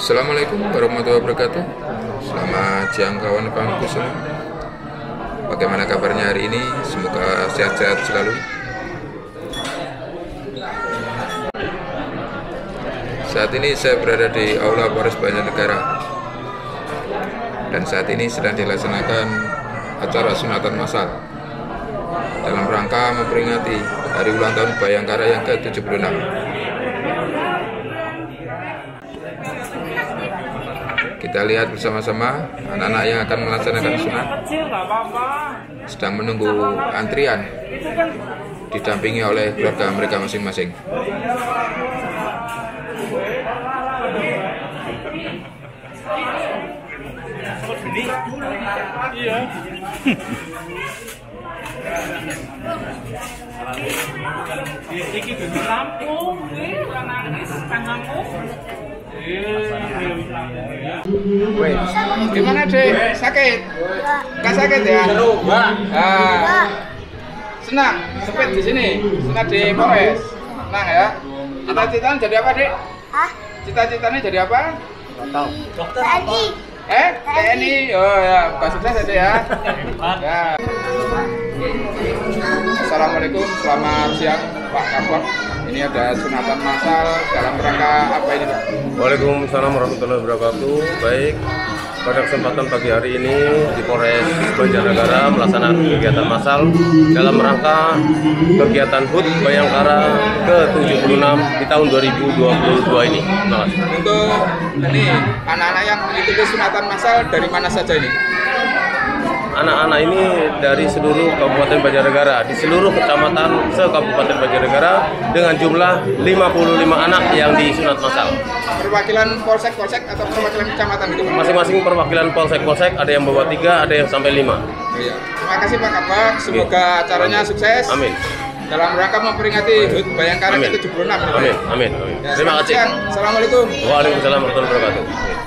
Assalamualaikum warahmatullahi wabarakatuh. Selamat siang kawan-kawanku semua. Bagaimana kabarnya hari ini? Semoga sehat-sehat selalu. Saat ini saya berada di Aula Polres Banjarnegara, dan saat ini sedang dilaksanakan acara sunatan massal dalam rangka memperingati hari ulang tahun Bayangkara yang ke-76. Kita lihat bersama-sama anak-anak yang akan melaksanakan sunat sedang menunggu antrian, didampingi oleh keluarga mereka masing-masing. Woi, gimana dek? Sakit? Gak sakit ya? Senang, sepet di sini, senang di Polres. Senang ya? Cita-citanya jadi apa dek? Cita-citanya jadi apa? Dokter. TNI. TNI. Oh ya, bukan sukses aja ya. Ya. Assalamualaikum, selamat siang Pak Kapolres. Ini ada sunatan massal dalam rangka apa ini Pak? Waalaikumsalam warahmatullahi wabarakatuh. Baik, pada kesempatan pagi hari ini di Polres Banjarnegara melaksanakan kegiatan massal dalam rangka kegiatan HUT Bayangkara ke-76 di tahun 2022 ini. Terima kasih. Untuk ini anak-anak yang mengikuti sunatan massal dari mana saja ini? Anak-anak ini dari seluruh Kabupaten Banjarnegara, di seluruh kecamatan se-Kabupaten Banjarnegara dengan jumlah 55 anak yang disunat massal. Perwakilan polsek-polsek atau perwakilan kecamatan itu? Masing-masing perwakilan polsek-polsek, ada yang bawa 3, ada yang sampai 5. Iya. Terima kasih Pak Kabak, semoga acaranya sukses. Amin. Dalam rangka memperingati HUT Bayangkara ke-76. Amin. Amin. Amin. Ya, Terima kasih. Assalamualaikum. Waalaikumsalam warahmatullahi wabarakatuh.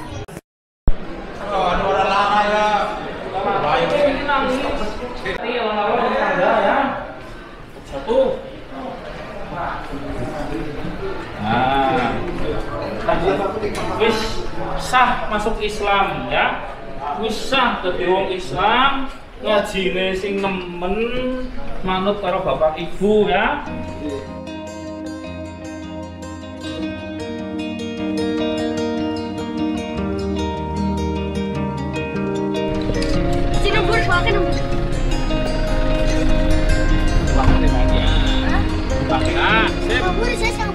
Wis sah masuk Islam ya, wis sah dadi wong Islam, ngajine sing nemen, manut karo bapak ibu ya. Sino pun pakai nomor. Pakai lagi ya. Pakai sip. Nomor saya sama.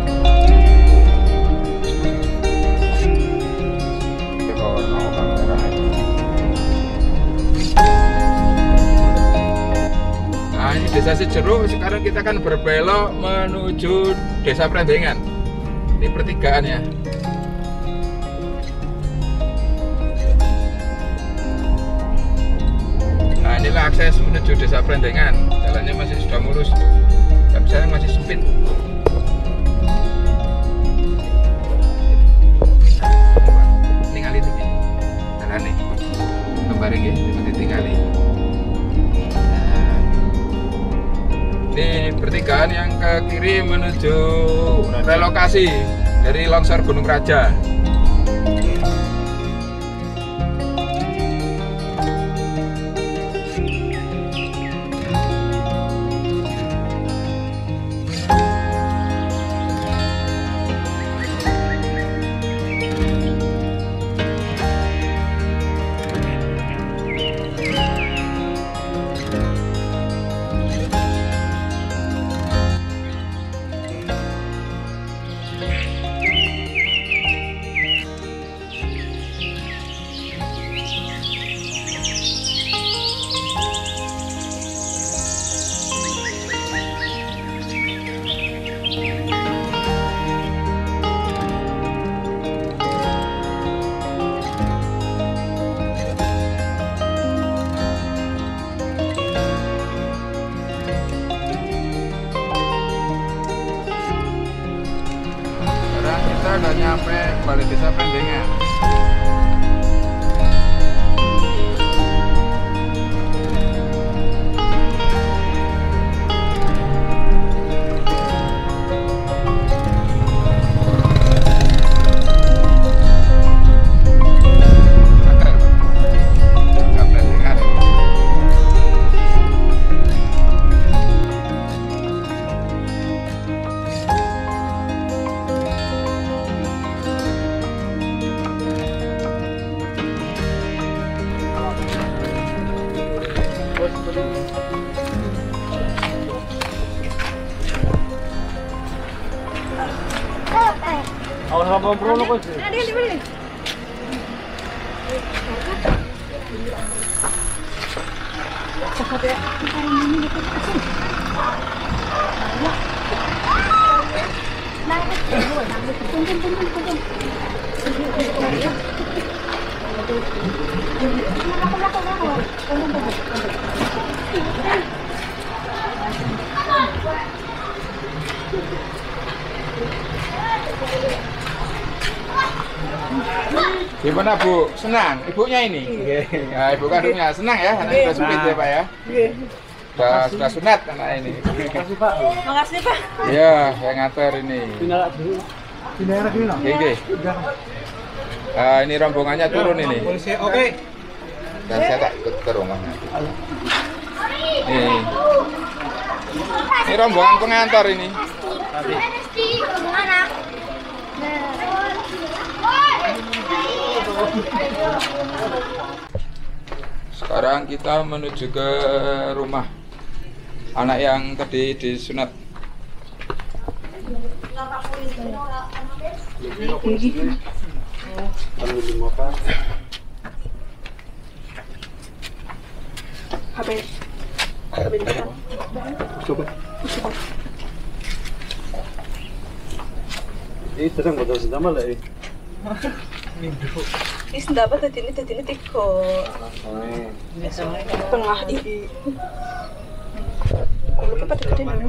Nah, ini Desa Sejeruk. Sekarang kita akan berbelok menuju Desa Prendengan. Ini pertigaan ya. Nah, inilah akses menuju Desa Prendengan. Jalannya masih sudah mulus, tapi saya masih sempit. Tinggal ini, jalan nih. Kembali nih, tinggali. Ini pertigaan yang ke kiri menuju relokasi dari longsor Gunung Raja. Udah nyampe Balai Desa Prendengan. Gimana Bu? Senang? Ibunya ini? Nah, ibu kandungnya senang ya? Anak sudah sunat ya Pak ya? Sudah sunat anak ini. Makasih Pak. Makasih Pak. Iya, saya ngatur ini. Oke. Ini rombongannya turun ini. Oke. Dan saya tak ikut ke rumahnya. Ini rombongan pengantar ini. Sekarang kita menuju ke rumah anak yang tadi disunat. Ini terang betul sedama lah ini. Is dapat tadi ini tiko. Tengah ini. Kalau kita pada dulu.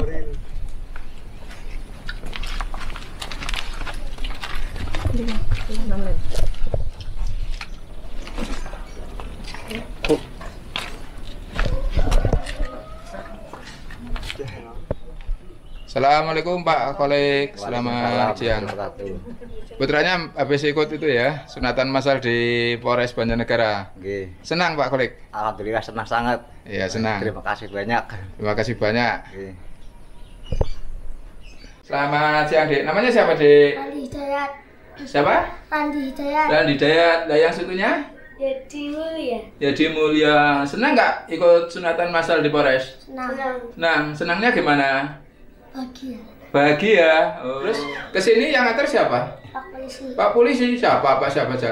Assalamualaikum Pak Kolik, selamat siang. Putranya habis ikut itu ya, sunatan massal di Polres Banjarnegara. Senang Pak Kolik? Alhamdulillah senang sangat. Iya senang. Terima kasih banyak. Terima kasih banyak. Selamat siang Dek. Namanya siapa Dek? Andi Hidayat. Siapa? Andi Hidayat. Andi Hidayat. Lah yang satunya? Yadi Mulia. Yadi Mulia. Senang nggak ikut sunatan massal di Polres? Senang. Senang. Senangnya gimana? Bahagia. Bahagia. Oh. Terus kesini yang nganter siapa? Pak Polisi. Pak Polisi. Siapa siapa aja?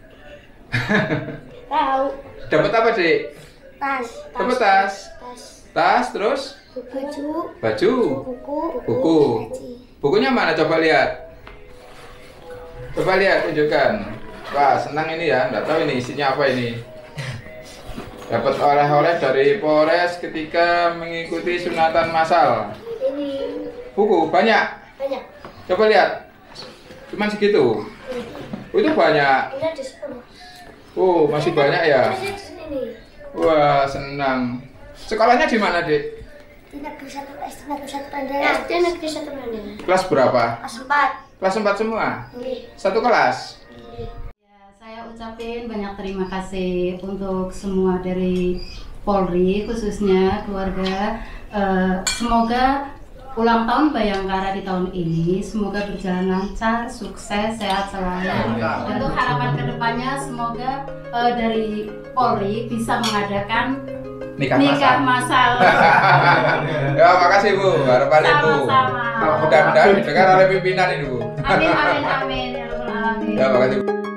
Tahu. Dapat apa Dek? Tas. Dapat tas. Tas. Tas terus? Baju. Baju. Buku. Buku. Gaji. Bukunya mana? Coba lihat. Coba lihat, tunjukkan. Wah, senang ini ya. Nggak tahu ini isinya apa ini. Dapat oleh-oleh dari Polres ketika mengikuti sunatan massal. Ini. Buku banyak. Banyak. Coba lihat. Cuman segitu. Oh, itu banyak. Ini ada 10. Oh, masih banyak ya. Ini di sini. Wah, senang. Sekolahnya di mana, Dek? Di Negeri 1 SD Negeri 1 Pandangan. SD Negeri 1 Pandangan. Kelas berapa? Kelas 4. Kelas 4 semua? Nggih. Satu kelas? Ya, saya ucapin banyak terima kasih untuk semua dari Polri, khususnya keluarga. Semoga ulang tahun Bayangkara di tahun ini semoga berjalan lancar, sukses, sehat selalu. Untuk harapan kedepannya semoga dari Polri bisa mengadakan nikah massal. Ya, makasih Bu, harapan Ibu. Sama-sama. Mudah-mudahan didengar oleh pimpinan ini Bu. Amin amin amin ya rabbal alamin. Ya, makasih Bu.